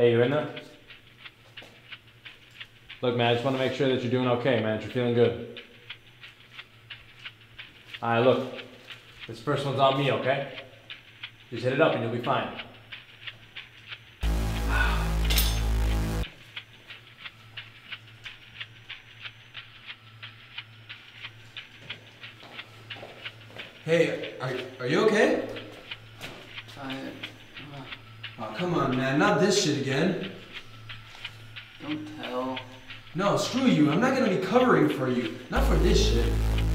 Hey, you in there? Look, man, I just want to make sure that you're doing okay, man. You're feeling good. Alright, look. This first one's on me, okay? Just hit it up and you'll be fine. Hey, are you okay? Oh, come on, man. Not this shit again. Don't tell. No, screw you. I'm not gonna be covering for you. Not for this shit.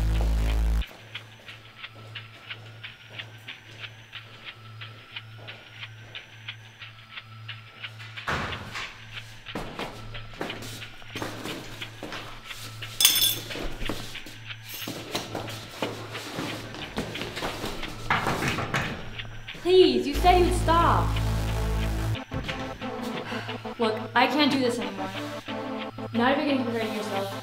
Please, you said you'd stop. Look, I can't do this anymore. Not if you're going to be hurting yourself.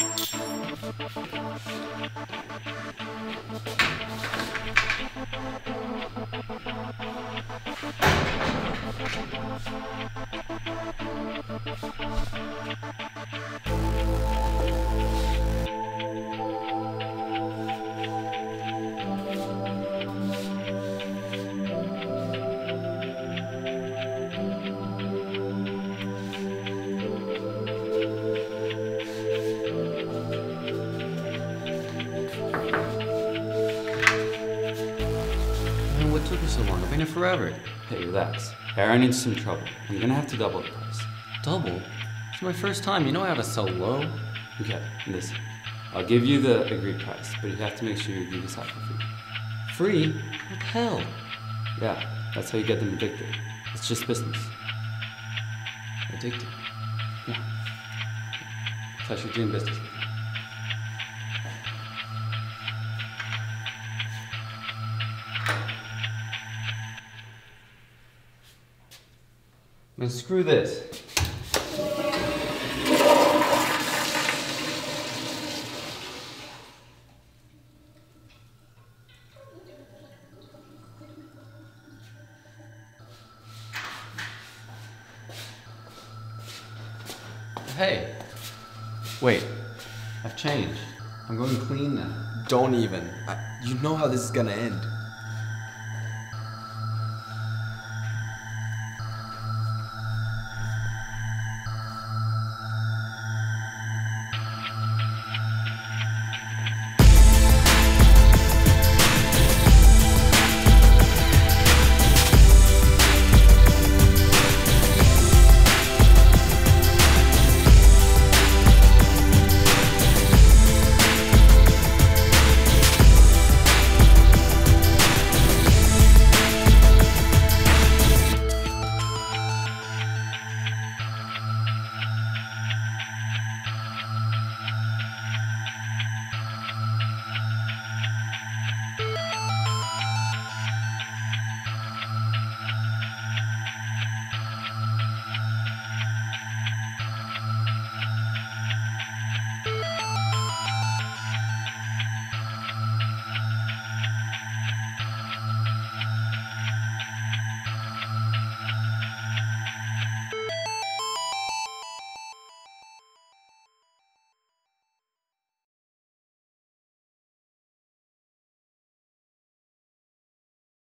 Forever. Hey, relax. Aaron needs some trouble. I'm gonna have to double the price. Double? It's my first time. You know how to sell low? Okay, listen. I'll give you the agreed price, but you have to make sure you do this out for free. Free? What the hell? Yeah, that's how you get them addicted. It's just business. Addicted? Yeah. That's how you're doing business. Man, screw this. Hey. Wait. I've changed. I'm going clean now. Don't even. You know how this is gonna end.